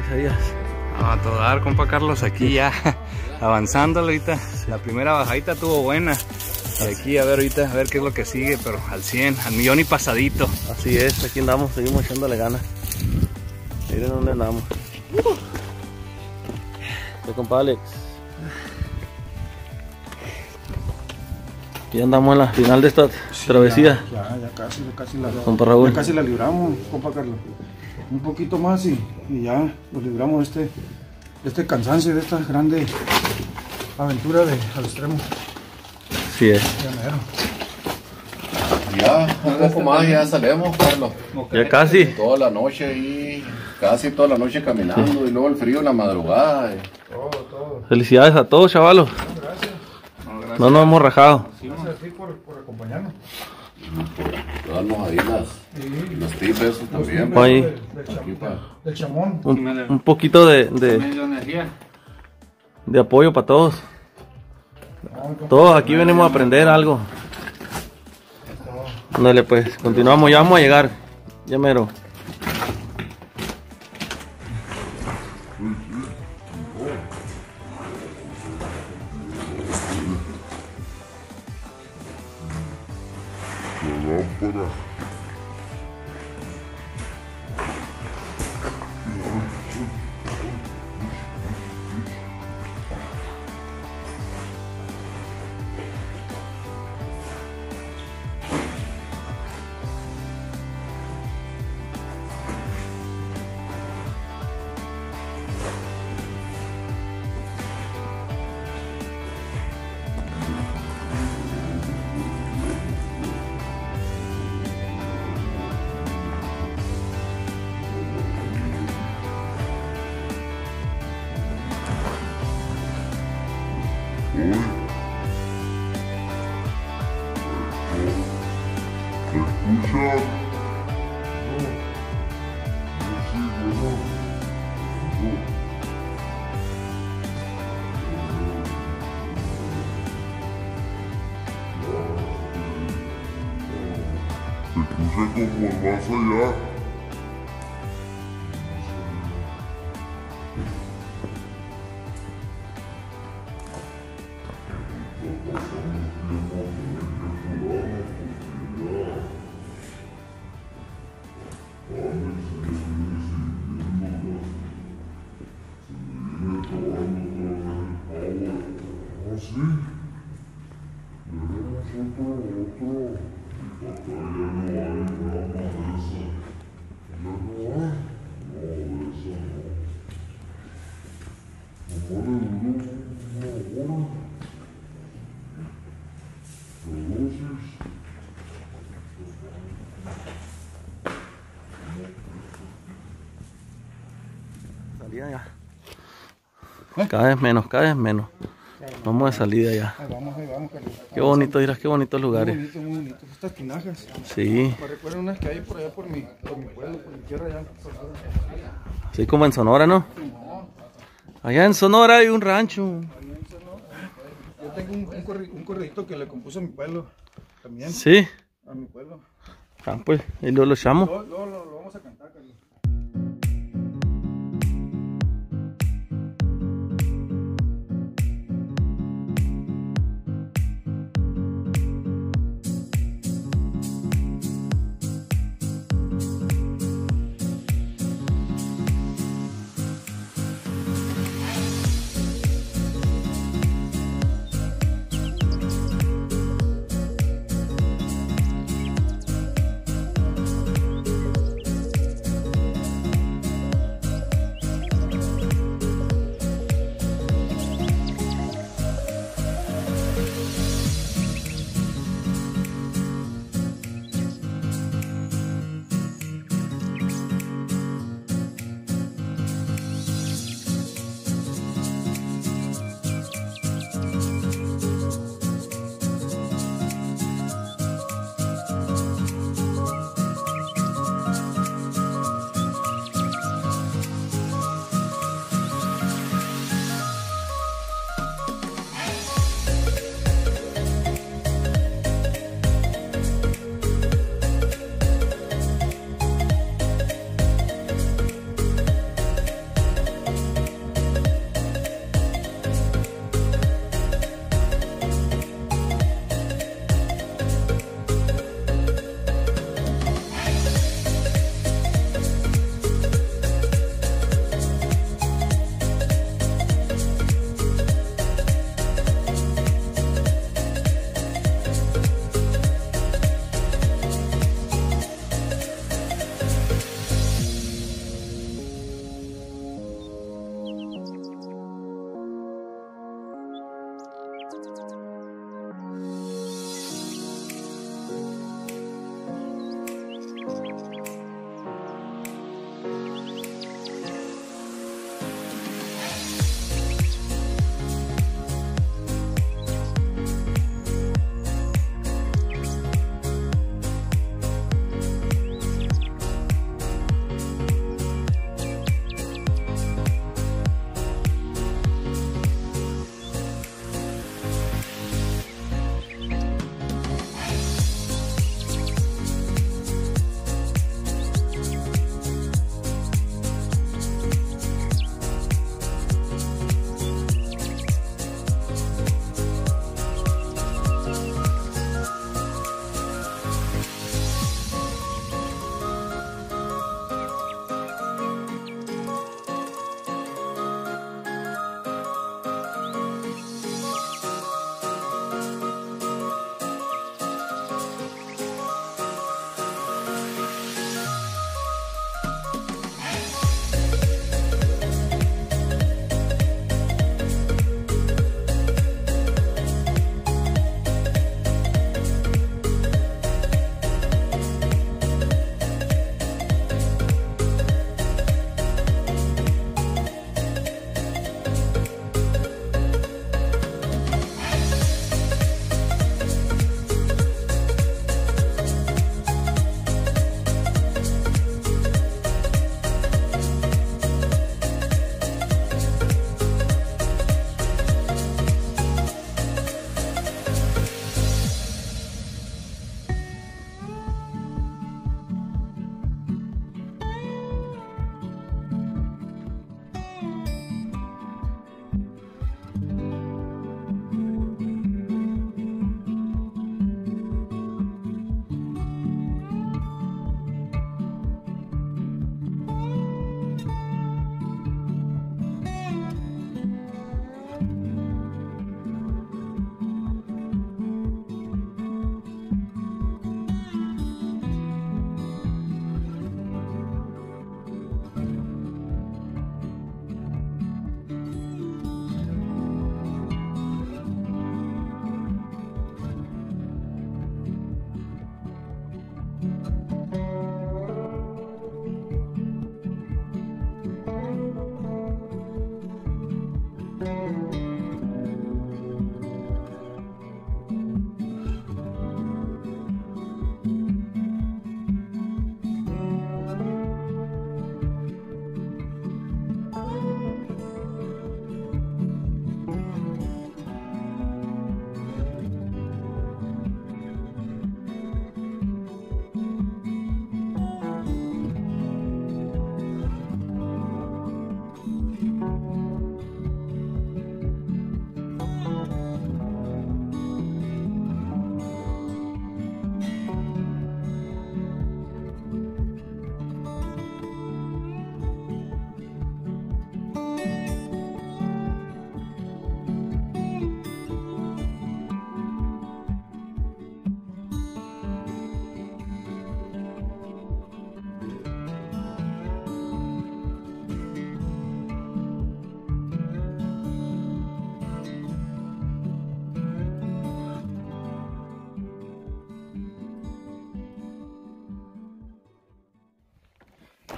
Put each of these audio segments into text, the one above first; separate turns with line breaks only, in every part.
Isaías?
A todo dar, compa Carlos, aquí ya avanzando ahorita. La primera bajadita estuvo buena. Y aquí a ver ahorita, a ver qué es lo que sigue, pero al 100, al millón y pasadito.
Así es, aquí andamos, seguimos echándole ganas. Miren dónde andamos. ¿Qué, compa Alex? Ya andamos en la final de esta travesía.
Ya
Compa Raúl.
ya casi la libramos, compa Carlos. Un poquito más y ya lo libramos de este cansancio, de esta grande aventura al extremo.
Sí es.
Ya mero.
Ya, un poco más ya salimos, Carlos.
Ya casi.
Toda la noche y casi toda la noche caminando y luego el frío en la madrugada.
Todo.
Felicidades a todos, chavalos.
Gracias.
No nos hemos rajado.
Gracias a ti por acompañarnos.
Por darnos ahí los tips esos también.
Ahí.
Del chamón.
Un poquito de apoyo para todos. Todos aquí venimos a aprender algo. Ándale pues, continuamos, ya vamos a llegar. Ya mero.
Como más allá.
Salida ya. Cada vez menos. Vamos de salida ya.
Ahí vamos, Carlos.
Qué bonito, dirás, qué bonitos lugares.
Muy bonito. Estas tinajas.
Sí.
Me recuerdan unas que hay por allá por mi pueblo, por mi tierra allá.
Así como en Sonora, ¿no? Allá en Sonora hay un rancho.
Yo tengo un corridito que le compuse a mi pueblo también.
Sí.
A mi pueblo.
Ah, pues, ahí lo echamos.
Lo vamos a cantar, Carlos.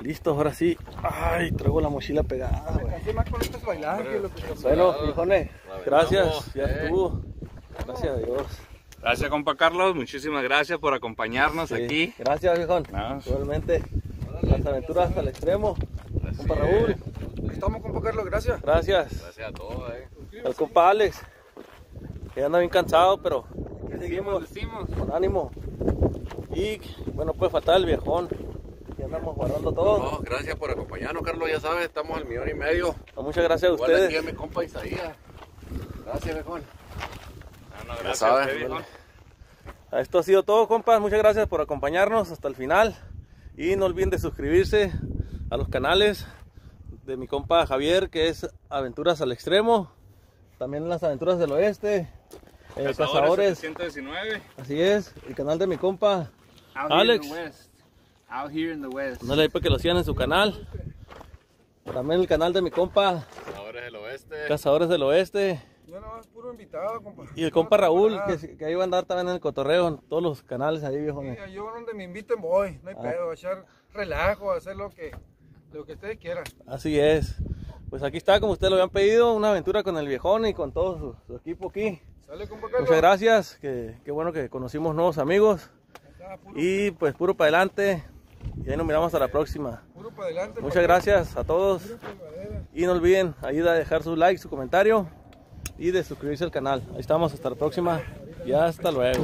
Listo, ahora sí. Ay, traigo la mochila pegada, güey.
Me cansé más con estos bailajes que lo que
Bueno, viejones, gracias, ya estuvo. Gracias a Dios.
Gracias, compa Carlos. Muchísimas gracias por acompañarnos
Sí,
aquí.
gracias, viejón.
No.
Igualmente, las aventuras hasta el extremo. Compa Raúl,
Aquí estamos, compa Carlos, gracias.
gracias.
Gracias a todos.
Al compa Alex, que anda bien cansado, pero aquí seguimos con ánimo. Y bueno, puede faltar el viejón. Ya andamos guardando todo.
No, gracias por acompañarnos, Carlos. Ya sabes, estamos al 1,5 millones.
Muchas gracias a
Igual aquí a
ustedes.
mi compa Isaías. Gracias, viejón.
Gracias
sabes,
a usted, viejón.
Esto ha sido todo, compas. Muchas gracias por acompañarnos hasta el final. Y no olviden de suscribirse a los canales de mi compa Javier, que es Aventuras al Extremo. También las Aventuras del Oeste. Cazadores.
719.
Así es. El canal de mi compa Alex.
Out here in the west.
Dale ahí para que lo sigan en su canal. También el canal de mi compa
Cazadores del Oeste.
Cazadores del Oeste.
Yo no, es puro invitado, compa.
Y el compa Raúl, que ahí va a andar también en el cotorreo, en todos los canales ahí, viejo.
Sí, yo donde me inviten voy, no hay pedo, a echar relajo, a hacer lo que ustedes quieran.
Así es. Pues aquí está, como ustedes lo habían pedido, una aventura con el viejón y con todo su equipo aquí.
Sale, compa Carlos.
Muchas gracias, qué bueno que conocimos nuevos amigos. Y pues puro para adelante. Y ahí nos miramos hasta la próxima.
Puro para adelante.
Muchas gracias a todos. Y no olviden ahí de dejar su like, su comentario y de suscribirse al canal. Ahí estamos, hasta la próxima y hasta luego.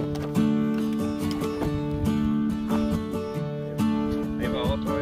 Ahí va otro,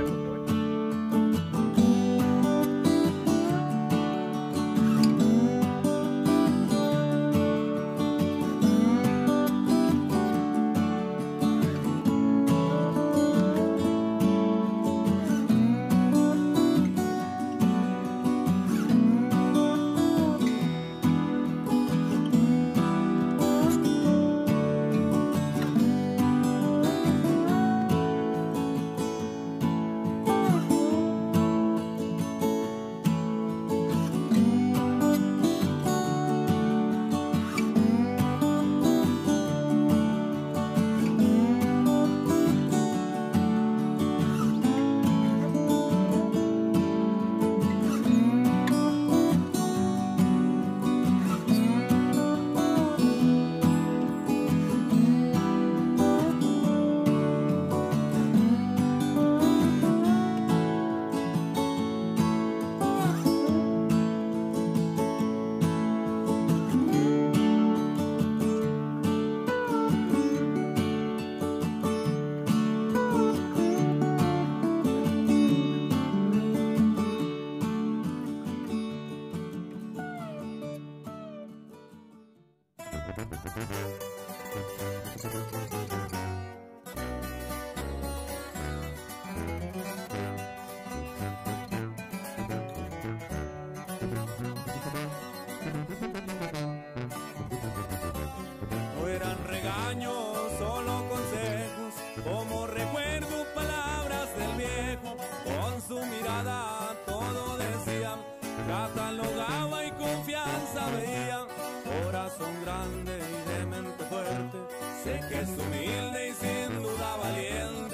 No eran regaños, solo consejos, como recuerdo palabras del viejo. Con su mirada todo decía, catalogaba y confianza veía. Corazón grande y de mente fuerte, sé que es humilde y sin duda valiente.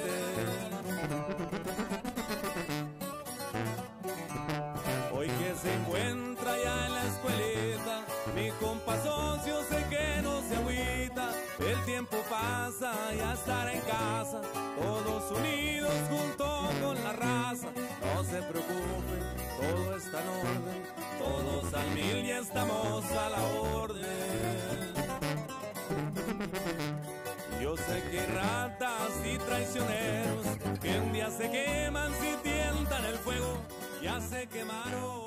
Hoy que se encuentra ya en la escuelita, mi compa socio sé que no se agüita. El tiempo pasa, ya estará en casa, todos unidos junto con la raza. No se preocupe, todo está en orden, todos al mil y estamos a la orden. Yo sé que hay ratas y traicioneros que un día se queman si tientan el fuego, ya se quemaron.